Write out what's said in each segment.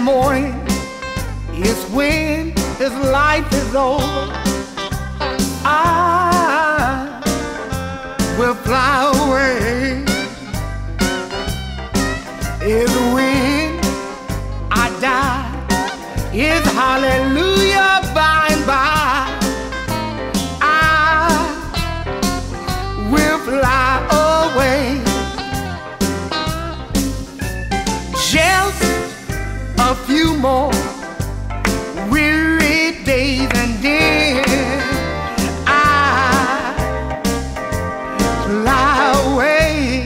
morning is when his life is over. I will fly away. Is when I die. Is hallelujah by and by. I will fly away. Just a few more weary days and then I fly away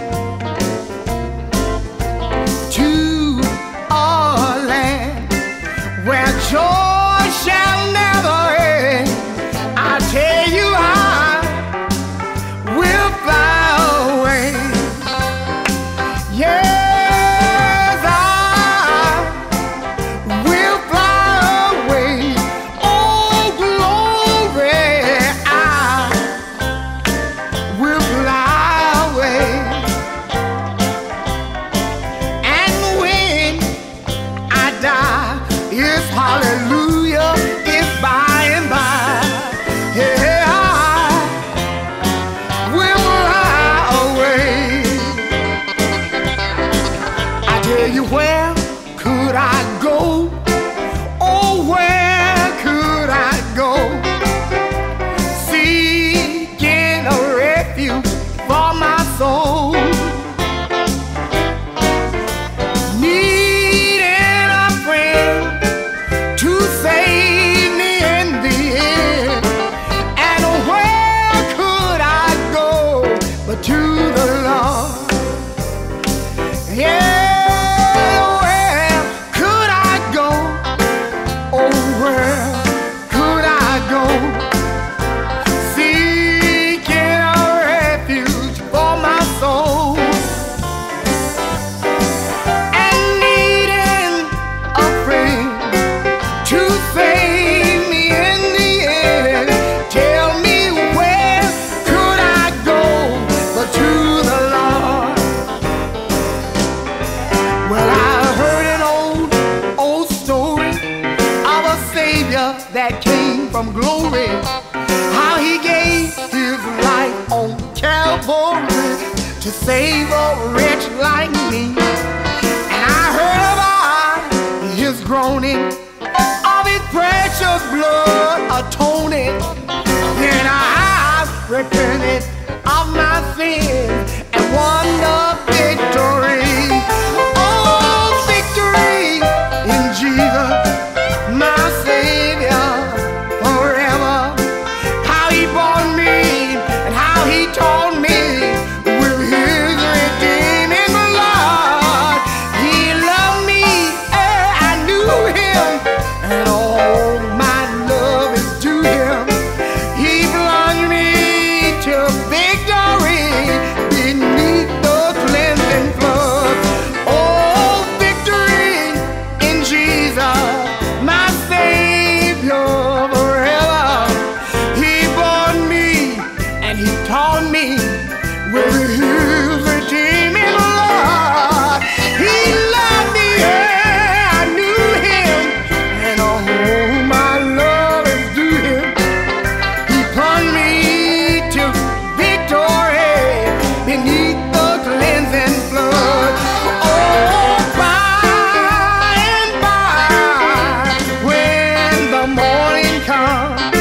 to a land where joy shall never end. I tell you I will fly away. Yeah. Hallelujah is by and by. Yeah, I will fly away. I tell you, where could I go? Oh, where could I go? Seeking a refuge for my soul. To the Lord. Yeah, where could I go? Oh, where could I go? Seeking a refuge for my soul and needing a friend to save me in the end. Tell me, where could I go to the Lord? Well, I heard an old story of a Savior that came from glory, how he gave his life on Calvary to save a wretch like me. And I heard about his groaning, of his precious blood atoning. Then I repented of my sins and won the victory. Oh, victory in Jesus, my Savior forever. How he bought me and how he taught me with his redeeming blood. He loved me ere I knew him, and all my love is to him. He plunged me to victory beneath the cleansing flood. Oh, victory in Jesus, my Savior forever. He bought me and he taught me with his redeeming blood. He loved me, yeah, I knew him, and all my love is due him. He plunged me to victory beneath the cleansing flood. Oh, by and by, when the morning comes,